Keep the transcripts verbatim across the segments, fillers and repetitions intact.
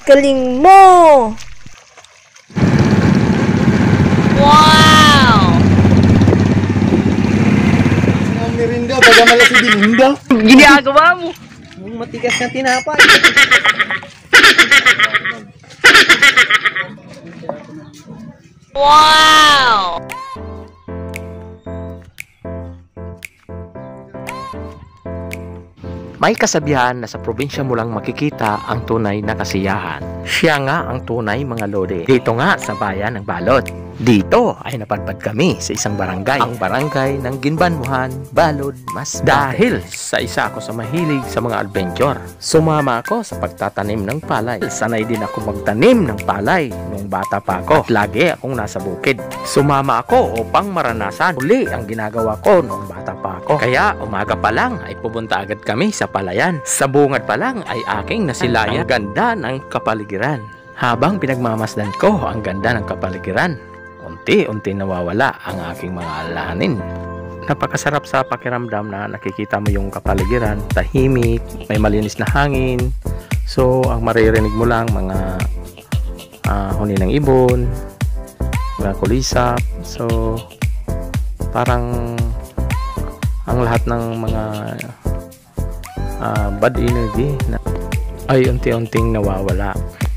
Galing mo! Wow! Ang merinda, baga mala si Belinda. Ginagawa mo! Yung matigas na tinapay. Wow! May kasabihan na sa probinsya mo lang makikita ang tunay na kasiyahan. Siya nga ang tunay, mga lodi. Dito nga sa bayan ng Balod. Dito ay napadpad kami sa isang barangay. Ang barangay ng Ginbanmuhan, Balod, Masbate. Dahil sa isa ako sa mahilig sa mga adventure, sumama ako sa pagtatanim ng palay. Sanay din ako magtanim ng palay nung bata pa ako. At lagi akong nasa bukid. Sumama ako upang maranasan uli ang ginagawa ko nung bata pa ako. Kaya umaga pa lang ay pupunta agad kami sa palayan. Sa bungad pa lang ay aking nasilayan ang ganda ng kapaligiran. Habang pinagmamasdan ko ang ganda ng kapaligiran, unti-unti nawawala ang aking mga alalahanin. Napakasarap sa pakiramdam na nakikita mo yung kapaligiran, tahimik, may malinis na hangin. So ang maririnig mo lang mga uh, huni ng ibon, mga kulisap. So parang ang lahat ng mga uh, bad energy na ay unti-unting nawawala.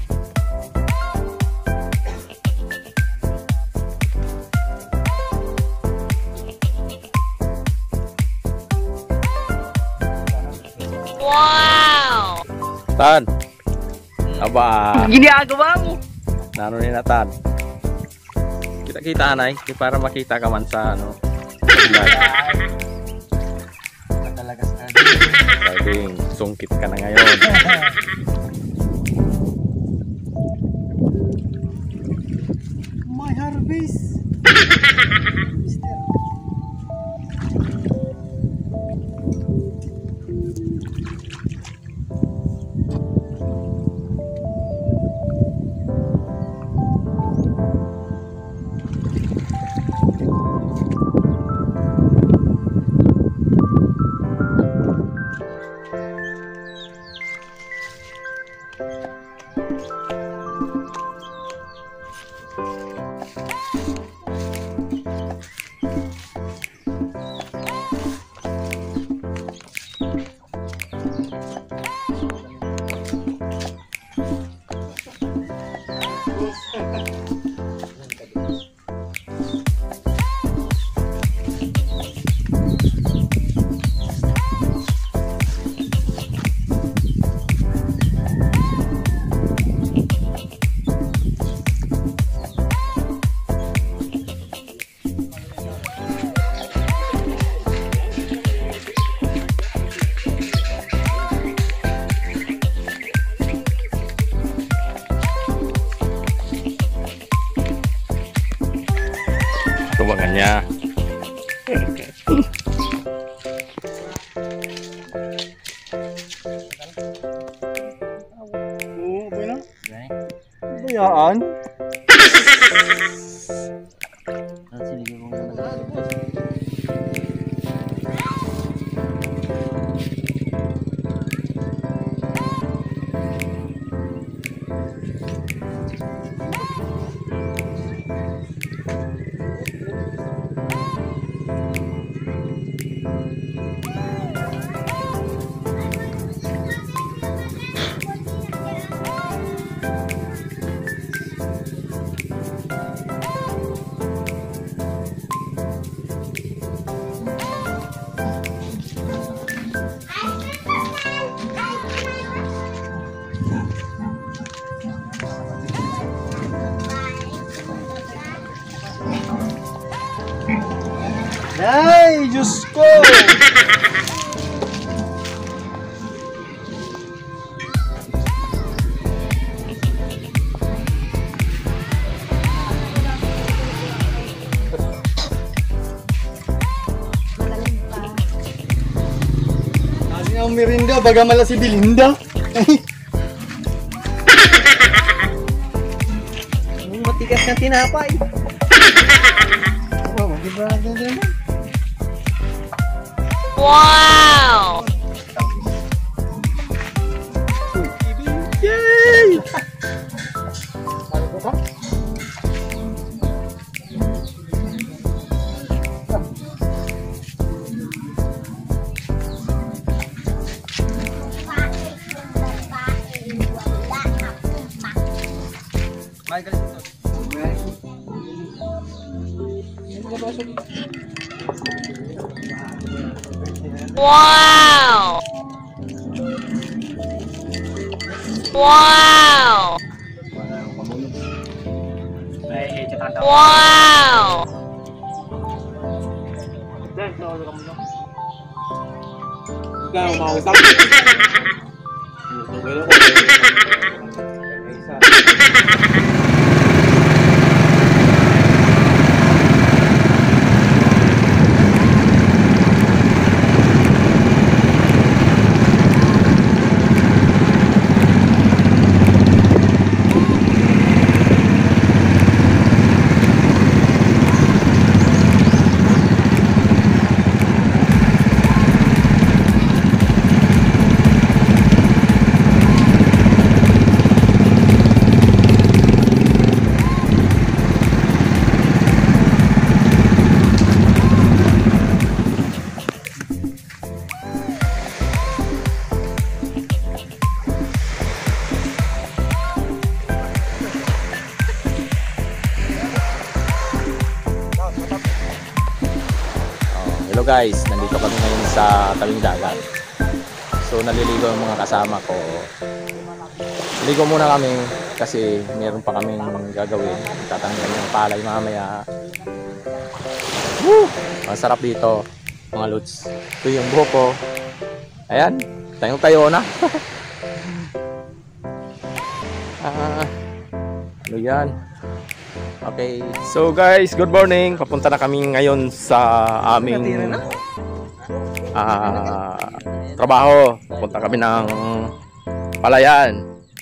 Wow! Tan, aba, Ginagawa mo! nano ni na Tan. Kita-kita anay, di para makita ka man sa ano. Talagas na. Sabing, sungkit ka na ngayon. My harvest. Tubangan niya. Oo, okay na. Bayaan. Ay, Diyos ko! Kasi ang merinda, baga mala si Belinda. Ang matigas na tinapay. Oh, mag-ibrado din. Wow! Yay! Wow! Wow! Wow! Ikaw, mausap. Hello guys, nandito kami ngayon sa tabing dagat. So naliligo ang mga kasama ko. Ligo muna kami kasi meron pa kaming gagawin. Tatanggal ng palay mamaya. Woo! Ang sarap dito mga lods. Ito yung buhok ko. Ayan, tayo tayo na. Ah, ano yan? Okay, so guys, good morning. Papunta na kami ngayon sa aming uh, trabaho. Papunta kami ng palayan.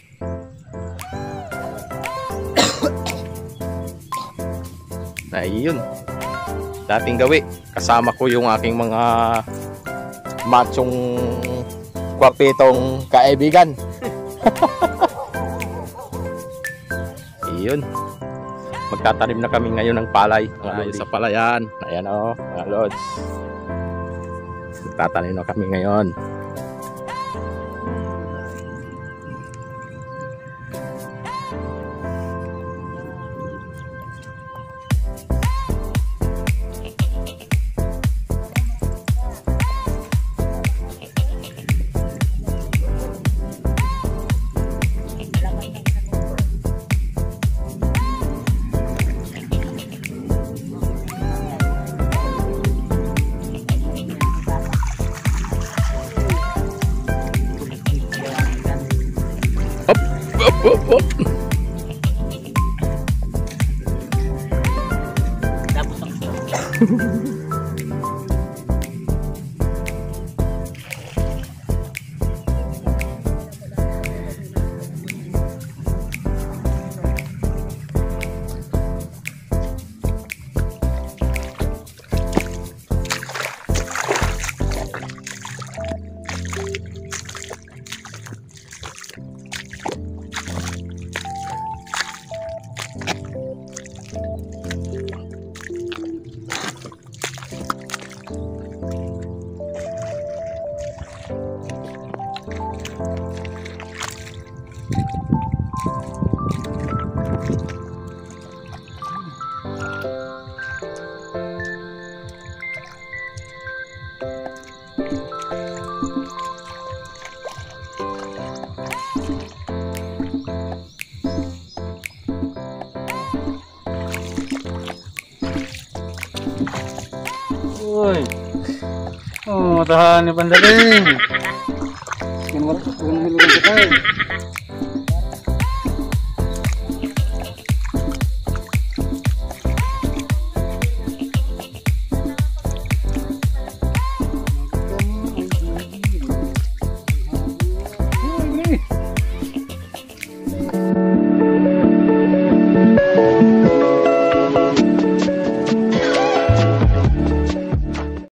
Na yun, dating gawi. Kasama ko yung aking mga machong kwapitong kaibigan. Yun. Magtatanim na kami ngayon ng palay uh, sa palayan. Ayan o, mga lods. Magtatanim na kami ngayon. Up, up, up. Uy. Oh, matahan ni Pandaling. Yan wala ko kung nilugan ko tayo.